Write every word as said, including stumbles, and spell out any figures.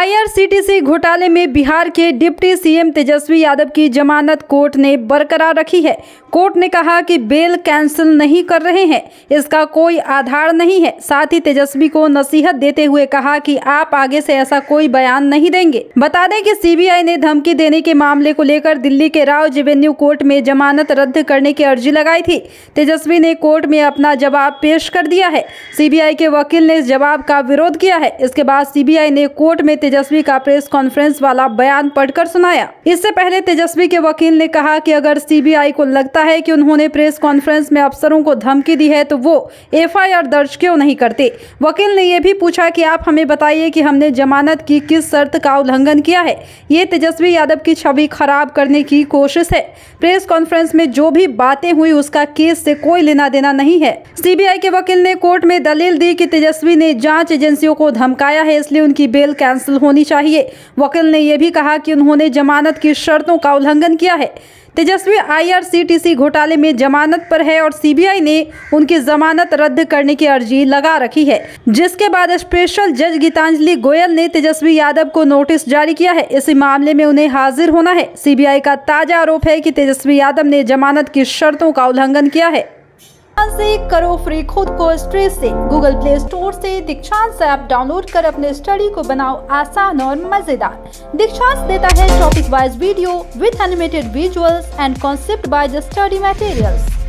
I R C T C घोटाले में बिहार के deputy C M Tejashwi Yadav की जमानत कोर्ट ने बरकरार रखी है। कोर्ट ने कहा कि बेल कैंसिल नहीं कर रहे हैं, इसका कोई आधार नहीं है। साथ ही तेजस्वी को नसीहत देते हुए कहा कि आप आगे से ऐसा कोई बयान नहीं देंगे। बता दें कि सी बी आई ने धमकी देने के मामले को लेकर दिल्ली के राव एवेन्यू कोर्ट में जमानत रद्द करने की अर्जी लगाई थी। तेजस्वी ने कोर्ट में अपना जवाब पेश कर दिया है। सी बी आई के वकील ने इस जवाब का विरोध किया है। इसके बाद सी बी आई ने कोर्ट में तेजस्वी का प्रेस कॉन्फ्रेंस वाला बयान पढ़कर सुनाया। इससे पहले तेजस्वी के वकील ने कहा कि अगर सी बी आई को लगता है कि उन्होंने प्रेस कॉन्फ्रेंस में अफसरों को धमकी दी है तो वो एफ आई आर दर्ज क्यों नहीं करते। वकील ने यह भी पूछा कि आप हमें बताइए कि हमने जमानत की किस शर्त का उल्लंघन किया है। ये तेजस्वी यादव की छवि खराब करने की कोशिश है। प्रेस कॉन्फ्रेंस में जो भी बातें हुई उसका केस से कोई लेना देना नहीं है। सी बी आई के वकील ने कोर्ट में दलील दी कि तेजस्वी ने जांच एजेंसियों को धमकाया है, इसलिए उनकी बेल कैंसिल होनी चाहिए। वकील ने यह भी कहा कि उन्होंने जमानत की शर्तों का उल्लंघन किया है। तेजस्वी I R C T C घोटाले में जमानत पर है और सी बी आई ने उनकी जमानत रद्द करने की अर्जी लगा रखी है, जिसके बाद स्पेशल जज गीतांजलि गोयल ने तेजस्वी यादव को नोटिस जारी किया है। इसी मामले में उन्हें हाजिर होना है। सी बी आई का ताजा आरोप है कि तेजस्वी यादव ने जमानत की शर्तों का उल्लंघन किया है। से करो फ्री खुद को स्ट्रेस से। गूगल प्ले स्टोर से दीक्षांत ऐप डाउनलोड कर अपने स्टडी को बनाओ आसान और मजेदार। दीक्षांत देता है topic wise video with animated visuals and concept by the study materials.